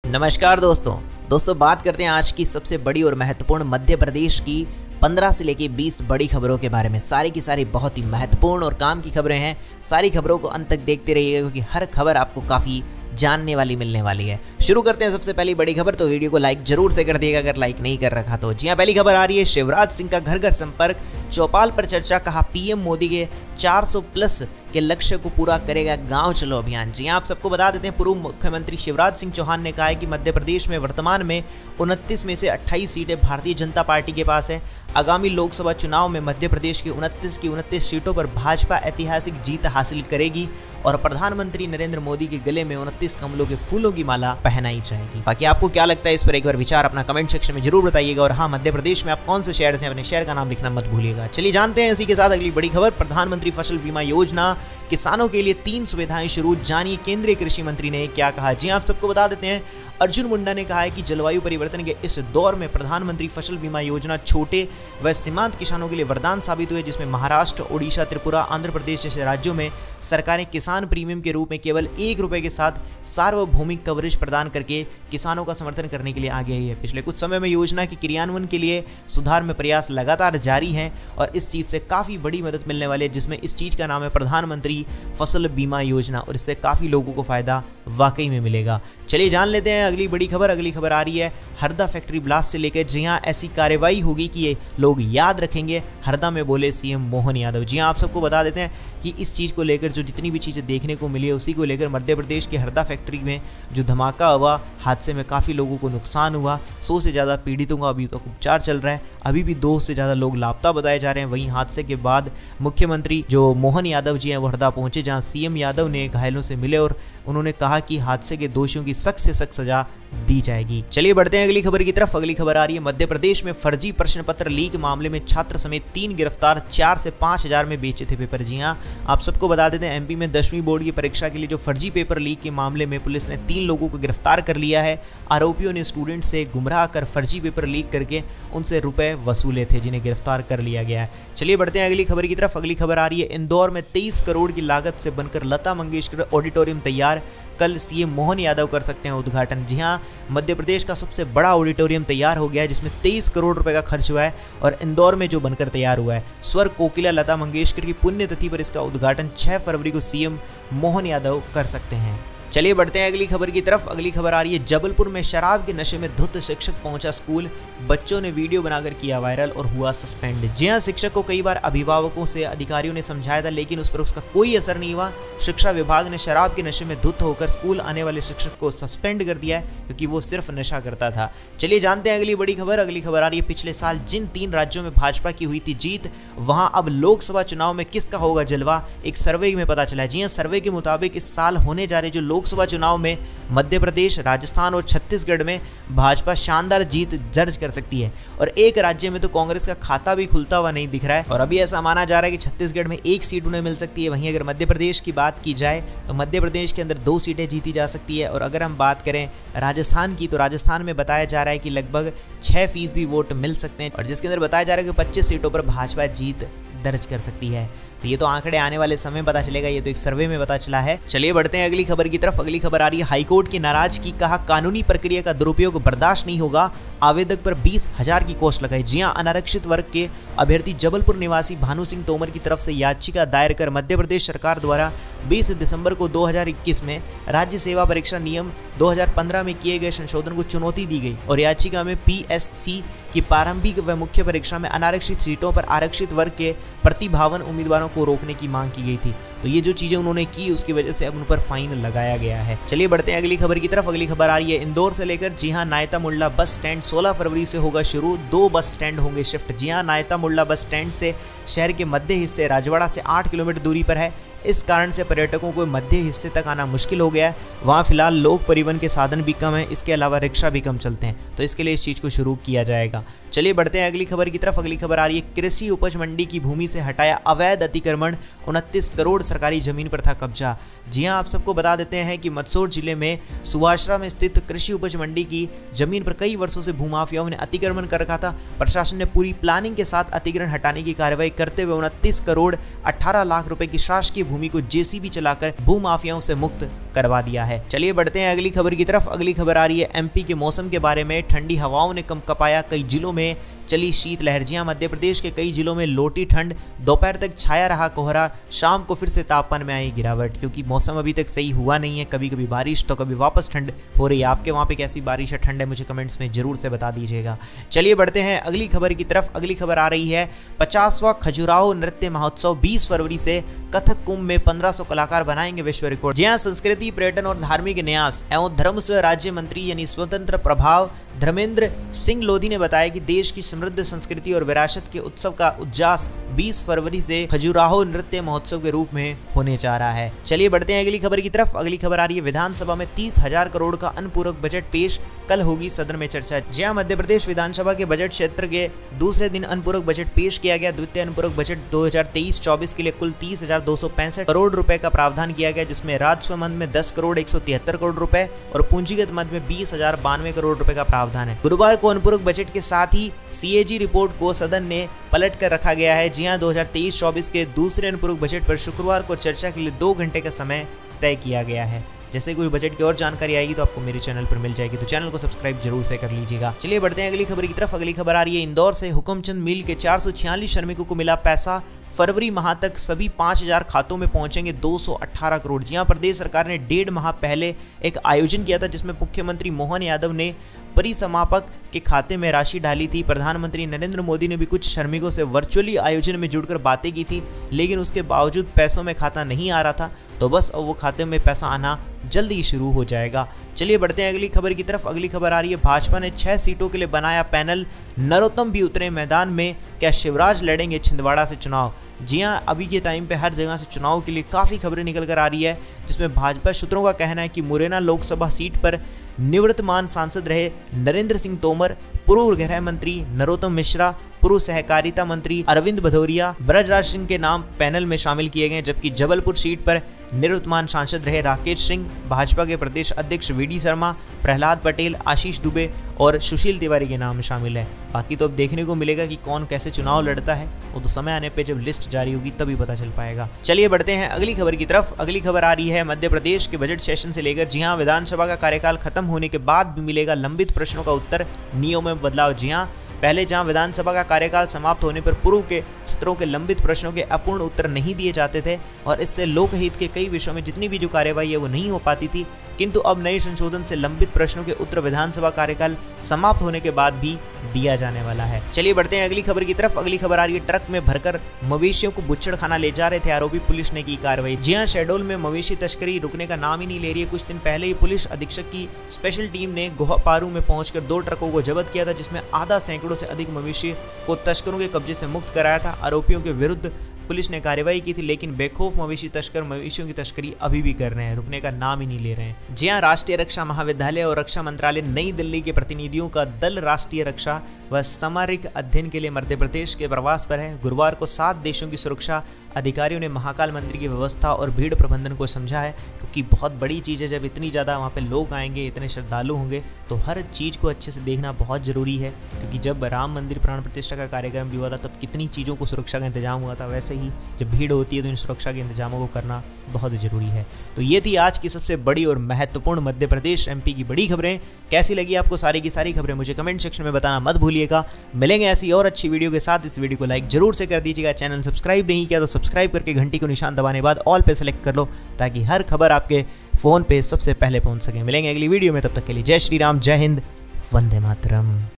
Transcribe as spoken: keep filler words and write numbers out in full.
नमस्कार दोस्तों दोस्तों बात करते हैं आज की सबसे बड़ी और महत्वपूर्ण मध्य प्रदेश की पंद्रह से लेकर बीस बड़ी खबरों के बारे में। सारी की सारी बहुत ही महत्वपूर्ण और काम की खबरें हैं। सारी खबरों को अंत तक देखते रहिएगा क्योंकि हर खबर आपको काफ़ी जानने वाली मिलने वाली है। शुरू करते हैं सबसे पहली बड़ी खबर, तो वीडियो को लाइक जरूर से कर दिएगा अगर लाइक नहीं कर रखा तो। जी हाँ, पहली खबर आ रही है शिवराज सिंह का घर घर संपर्क, चौपाल पर चर्चा, कहा पीएम मोदी के चार सौ प्लस के लक्ष्य को पूरा करेगा गांव चलो अभियान। जी आप सबको बता देते हैं, पूर्व मुख्यमंत्री शिवराज सिंह चौहान ने कहा है कि मध्य प्रदेश में वर्तमान में उनतीस में से अट्ठाईस सीटें भारतीय जनता पार्टी के पास है। आगामी लोकसभा चुनाव में मध्य प्रदेश की उनतीस की उनतीस सीटों पर भाजपा ऐतिहासिक जीत हासिल करेगी और प्रधानमंत्री नरेंद्र मोदी के गले में उनतीस कमलों के फूलों की माला पहनाई जाएगी। बाकी आपको क्या लगता है इस पर एक बार विचार अपना कमेंट सेक्शन में जरूर बताइएगा। और हाँ, मध्य प्रदेश में आप कौन से शहर से अपने शहर का नाम लिखना मत भूलिएगा। चलिए जानते हैं इसी के साथ अगली बड़ी खबर, प्रधानमंत्री फसल बीमा योजना, किसानों के लिए तीन सुविधाएं शुरू, जानिए केंद्रीय कृषि मंत्री ने क्या कहा। जी आप सबको बता देते हैं, अर्जुन मुंडा ने कहा है कि जलवायु परिवर्तन के इस दौर में प्रधानमंत्री फसल बीमा योजना छोटे व सीमांत किसानों के लिए वरदान साबित हुए, जिसमें महाराष्ट्र, ओडिशा, त्रिपुरा, आंध्र प्रदेश जैसे राज्यों में सरकारें किसान प्रीमियम के रूप में केवल एक रुपए के साथ सार्वभौमिक कवरेज प्रदान करके किसानों का समर्थन करने के लिए आगे आई है। पिछले कुछ समय में योजना के क्रियान्वयन के लिए सुधार में प्रयास लगातार जारी हैं और इस चीज़ से काफ़ी बड़ी मदद मिलने वाली है, जिसमें इस चीज़ का नाम है प्रधानमंत्री फसल बीमा योजना और इससे काफ़ी लोगों को फ़ायदा वाकई में मिलेगा। चलिए जान लेते हैं अगली बड़ी खबर। अगली खबर आ रही है हरदा फैक्ट्री ब्लास्ट से लेकर, जी हाँ ऐसी कार्रवाई होगी कि ये लोग याद रखेंगे, हरदा में बोले सीएम मोहन यादव। जी हाँ आप सबको बता देते हैं कि इस चीज़ को लेकर जो जितनी भी चीज़ें देखने को मिली है उसी को लेकर मध्य प्रदेश के हरदा फैक्ट्री में जो धमाका हुआ, हादसे में काफ़ी लोगों को नुकसान हुआ, सौ से ज़्यादा पीड़ितों का अभी तक उपचार चल रहा है, अभी भी दो से ज़्यादा लोग लापता बताए जा रहे हैं। वहीं हादसे के बाद मुख्यमंत्री जो मोहन यादव जी हैं वो हरदा पहुंचे, जहां सीएम यादव ने घायलों से मिले और उन्होंने कहा कि हादसे के दोषियों की सख्त से सख्त सजा दी जाएगी। चलिए बढ़ते हैं अगली खबर की तरफ। अगली खबर आ रही है मध्य प्रदेश में फर्जी प्रश्न पत्र लीक मामले में छात्र समेत तीन गिरफ्तार, चार से पाँच हजार में बेचे थे पेपर। जी हाँ आप सबको बता देते हैं, एमपी में दसवीं बोर्ड की परीक्षा के लिए जो फर्जी पेपर लीक के मामले में पुलिस ने तीन लोगों को गिरफ्तार कर लिया है। आरोपियों ने स्टूडेंट से गुमराह कर फर्जी पेपर लीक करके उनसे रुपए वसूले थे, जिन्हें गिरफ्तार कर लिया गया है। चलिए बढ़ते हैं अगली खबर की तरफ। अगली खबर आ रही है इंदौर में तेईस करोड़ की लागत से बनकर लता मंगेशकर ऑडिटोरियम तैयार, कल सीएम मोहन यादव कर सकते हैं उद्घाटन। जी हाँ मध्य प्रदेश का सबसे बड़ा ऑडिटोरियम तैयार हो गया है, जिसमें तेईस करोड़ रुपए का खर्च हुआ है और इंदौर में जो बनकर तैयार हुआ है। स्वर कोकिला लता मंगेशकर की पुण्यतिथि पर इसका उद्घाटन छह फरवरी को सीएम मोहन यादव कर सकते हैं। चलिए बढ़ते हैं अगली खबर की तरफ। अगली खबर आ रही है जबलपुर में शराब के नशे में धुत शिक्षक पहुंचा स्कूल, बच्चों ने वीडियो बनाकर किया वायरल और हुआ सस्पेंड। जी हां शिक्षक को कई बार अभिभावकों से अधिकारियों ने समझाया था, लेकिन उस पर उसका कोई असर नहीं हुआ। शिक्षा विभाग ने शराब के नशे में धुत होकर स्कूल आने वाले शिक्षक को सस्पेंड कर दिया है क्योंकि वो सिर्फ नशा करता था। चलिए जानते हैं अगली बड़ी खबर। अगली खबर आ रही है पिछले साल जिन तीन राज्यों में भाजपा की हुई थी जीत, वहां अब लोकसभा चुनाव में किसका होगा जलवा, एक सर्वे में पता चला है। जी हां सर्वे के मुताबिक इस साल होने जा रहे जो लोकसभा चुनाव में मध्य प्रदेश, राजस्थान और छत्तीसगढ़ में भाजपा शानदार जीत दर्ज कर सकती है और एक राज्य में तो कांग्रेस का खाता भी खुलता हुआ नहीं दिख रहा है और अभी ऐसा माना जा रहा है कि छत्तीसगढ़ में एक सीट उन्हें मिल सकती है। वहीं अगर मध्य प्रदेश की बात की जाए तो मध्य प्रदेश के अंदर दो सीटें जीती जा सकती है और अगर हम बात करें राजस्थान की तो राजस्थान में बताया जा रहा है कि लगभग छह फीसदी वोट मिल सकते हैं और जिसके अंदर बताया जा रहा है कि पच्चीस सीटों पर भाजपा जीत दर्ज कर सकती है। तो ये तो आंकड़े आने वाले समय पता चलेगा, ये तो एक सर्वे में पता चला है। चलिए बढ़ते हैं अगली खबर की तरफ। अगली खबर आ रही है हाईकोर्ट की नाराजगी, कहा कानूनी प्रक्रिया का दुरुपयोग बर्दाश्त नहीं होगा, आवेदक पर बीस हजार की कोस्ट लगाई। जी हां अनारक्षित वर्ग के अभ्यर्थी जबलपुर निवासी भानु सिंह तोमर की तरफ से याचिका दायर कर मध्य प्रदेश सरकार द्वारा बीस दिसंबर को दो हजार इक्कीस में राज्य सेवा परीक्षा नियम दो हजार पंद्रह में किए गए संशोधन को चुनौती दी गई और याचिका में पीएससी की प्रारंभिक व मुख्य परीक्षा में अनारक्षित सीटों पर आरक्षित वर्ग के प्रतिभावन उम्मीदवारों को रोकने की मांग की गई थी। तो ये जो चीजें उन्होंने की उसकी वजह से अब उन पर फाइन लगाया गया है। चलिए बढ़ते हैं अगली खबर की तरफ। अगली खबर आ रही है इंदौर से लेकर, जी हां नायता मुल्ला बस स्टैंड सोलह फरवरी से होगा शुरू, दो बस स्टैंड होंगे शिफ्ट। जी हां नायता मुल्ला बस स्टैंड से शहर के मध्य हिस्से राजवाड़ा से आठ किलोमीटर दूरी पर है। इस कारण से पर्यटकों को मध्य हिस्से तक आना मुश्किल हो गया है। वहाँ फिलहाल लोक परिवहन के साधन भी कम है, इसके अलावा रिक्शा भी कम चलते हैं, तो इसके लिए इस चीज़ को शुरू किया जाएगा। चलिए बढ़ते हैं अगली खबर की तरफ। अगली खबर आ रही है कृषि उपज मंडी की भूमि से हटाया अवैध अतिक्रमण, उनतीस करोड़ सरकारी जमीन पर था कब्जा। जी हां आप सबको बता देते हैं कि मंदसौर जिले में सुवासरा में स्थित कृषि उपज मंडी की जमीन पर कई वर्षों से भूमाफियाओं ने अतिक्रमण कर रखा था। प्रशासन ने पूरी प्लानिंग के साथ अतिक्रमण हटाने की कार्रवाई करते हुए उनतीस करोड़ अठारह लाख रुपए की शासकीय भूमि को जेसीबी चलाकर भूमाफियाओं से मुक्त करवा दिया है। चलिए बढ़ते हैं अगली खबर की तरफ। अगली खबर आ रही है एमपी के मौसम के बारे में। ठंडी हवाओं ने कंपकपाया, कई जिलों में चली शीतलहर। जी हां, मध्य प्रदेश के कई जिलों में लौटी ठंड, दोपहर तक छाया रहा कोहरा, शाम को फिर से तापमान में आई गिरावट, क्योंकि मौसम अभी तक सही हुआ नहीं है। कभी कभी बारिश तो कभी वापस ठंड हो रही है। आपके वहां पे कैसी बारिश है, ठंड है, मुझे कमेंट्स में जरूर से बता दीजिएगा। चलिए बढ़ते हैं अगली खबर की तरफ। अगली खबर आ रही है पचासवां खजुराहो नृत्य महोत्सव बीस फरवरी से कथक कुंभ में पंद्रह सौ कलाकार बनाएंगे विश्व रिकॉर्ड। जी हां, संस्कृति, पर्यटन और धार्मिक न्यास एवं धर्म स्व राज्य मंत्री यानी स्वतंत्र प्रभाव धर्मेंद्र सिंह लोधी ने बताया कि देश की समृद्ध संस्कृति और विरासत के उत्सव का उज्जास बीस फरवरी से खजुराहो नृत्य महोत्सव के रूप में होने जा रहा है। चलिए बढ़ते हैं अगली खबर की तरफ। अगली खबर आ रही है विधानसभा में तीस हजार करोड़ का अनुपूरक बजट पेश, कल होगी सदन में चर्चा। जी हां, मध्य प्रदेश विधानसभा के बजट क्षेत्र के दूसरे दिन अनुपूरक बजट पेश किया गया। द्वितीय अनुपूरक बजट दो हजार तेईस चौबीस के लिए कुल तीस हजार दो सौ पैंसठ करोड़ रुपए का प्रावधान किया गया, जिसमें राजस्व मद में दस करोड़ एक सौ तिहत्तर करोड़ रुपए और पूंजीगत मद में बीस हजार बानवे करोड़ रुपए का प्रावधान है। गुरुवार को अनुपूरक बजट के साथ ही सीएजी रिपोर्ट को सदन ने पलट कर रखा गया है। जी हां, दो हजार तेईस चौबीस के दूसरे अनुपूरक बजट पर शुक्रवार को चर्चा के लिए दो घंटे का समय तय किया गया है। जैसे कोई बजट की और जानकारी आएगी तो आपको मेरे चैनल पर मिल जाएगी, तो चैनल को सब्सक्राइब जरूर से कर लीजिएगा। चलिए बढ़ते हैं अगली खबर की तरफ। अगली खबर आ रही है इंदौर से हुकुमचंद मिल के चार सौ छियालीस श्रमिकों को मिला पैसा, फरवरी माह तक सभी पाँच हजार खातों में पहुंचेंगे दो सौ अठारह करोड़। जी हां, प्रदेश सरकार ने डेढ़ माह पहले एक आयोजन किया था जिसमें मुख्यमंत्री मोहन यादव ने परिसमापक के खाते में राशि डाली थी। प्रधानमंत्री नरेंद्र मोदी ने भी कुछ श्रमिकों से वर्चुअली आयोजन में जुड़कर बातें की थी, लेकिन उसके बावजूद पैसों में खाता नहीं आ रहा था। तो बस अब वो खाते में पैसा आना जल्द ही शुरू हो जाएगा। चलिए बढ़ते हैं अगली खबर की तरफ। अगली खबर आ रही है भाजपा ने छह सीटों के लिए बनाया पैनल, नरोत्तम भी उतरे मैदान में, क्या शिवराज लड़ेंगे छिंदवाड़ा से चुनाव। जी हां, अभी के टाइम पे हर जगह से चुनाव के लिए काफ़ी खबरें निकल कर आ रही है, जिसमें भाजपा सूत्रों का कहना है कि मुरैना लोकसभा सीट पर निवर्तमान सांसद रहे नरेंद्र सिंह तोमर, पूर्व गृह मंत्री नरोत्तम मिश्रा, पूर्व सहकारिता मंत्री अरविंद भदौरिया, ब्रजराज सिंह के नाम पैनल में शामिल किए गए, जबकि जबलपुर सीट पर निवर्तमान सांसद रहे राकेश सिंह, भाजपा के प्रदेश अध्यक्ष वी डी शर्मा, प्रहलाद पटेल, आशीष दुबे और सुशील तिवारी के नाम शामिल है। बाकी तो अब देखने को मिलेगा कि कौन कैसे चुनाव लड़ता है, वो तो समय आने पे जब लिस्ट जारी होगी तभी पता चल पाएगा। चलिए बढ़ते हैं अगली खबर की तरफ। अगली खबर आ रही है मध्य प्रदेश के बजट सेशन से लेकर। जी हां, विधानसभा का कार्यकाल खत्म होने के बाद भी मिलेगा लंबित प्रश्नों का उत्तर, नियमों में बदलाव। जी हां, पहले जहां विधानसभा का कार्यकाल समाप्त होने पर पूर्व के सत्रों के लंबित प्रश्नों के अपूर्ण उत्तर नहीं दिए जाते थे और इससे लोकहित के कई विषयों में जितनी भी जो कार्यवाही है वो नहीं हो पाती थी, किंतु अब नए संशोधन से लंबित प्रश्नों के उत्तर विधानसभा कार्यकाल समाप्त होने के बाद भी दिया जाने वाला है। चलिए बढ़ते हैं अगली खबर की तरफ। अगली खबर आ रही है ट्रक में भरकर मवेशियों को बुच्चड़खाना ले जा रहे थे आरोपी, पुलिस ने की कार्रवाई। जी हां, शहडोल में मवेशी तस्करी रुकने का नाम ही नहीं ले रही है। कुछ दिन पहले ही पुलिस अधीक्षक की स्पेशल टीम ने गोहापारू में पहुंचकर दो ट्रकों को जब्त किया था, जिसमें आधा सैकड़ों से अधिक मवेशी को तस्करों के कब्जे से मुक्त कराया था। आरोपियों के विरुद्ध पुलिस ने कार्रवाई की थी, लेकिन बेखौफ मवेशी तस्कर मवेशियों की तस्करी अभी भी कर रहे हैं, रुकने का नाम ही नहीं ले रहे हैं। जी हां, राष्ट्रीय रक्षा महाविद्यालय और रक्षा मंत्रालय नई दिल्ली के प्रतिनिधियों का दल राष्ट्रीय रक्षा व सामरिक अध्ययन के लिए मध्य प्रदेश के प्रवास पर है। गुरुवार को सात देशों की सुरक्षा अधिकारियों ने महाकाल मंदिर की व्यवस्था और भीड़ प्रबंधन को समझा है, क्योंकि बहुत बड़ी चीज़ है। जब इतनी ज़्यादा वहाँ पे लोग आएंगे, इतने श्रद्धालु होंगे, तो हर चीज़ को अच्छे से देखना बहुत ज़रूरी है। क्योंकि जब राम मंदिर प्राण प्रतिष्ठा का कार्यक्रम भी हुआ था तब कितनी चीज़ों को सुरक्षा का इंतजाम हुआ था, वैसे ही जब भीड़ होती है तो इन सुरक्षा के इंतजामों को करना बहुत ज़रूरी है। तो ये थी आज की सबसे बड़ी और महत्वपूर्ण मध्य प्रदेश एमपी की बड़ी खबरें। कैसी लगी आपको सारी की सारी खबरें मुझे कमेंट सेक्शन में बताना मत भूलिएगा। मिलेंगे ऐसी और अच्छी वीडियो के साथ। इस वीडियो को लाइक जरूर से कर दीजिएगा। चैनल सब्सक्राइब नहीं किया तो सब्सक्राइब करके घंटी को निशान दबाने बाद ऑल पे सेलेक्ट कर लो, ताकि हर खबर आपके फ़ोन पे सबसे पहले पहुंच सके। मिलेंगे अगली वीडियो में, तब तक के लिए जय श्री राम, जय हिंद, वंदे मातरम।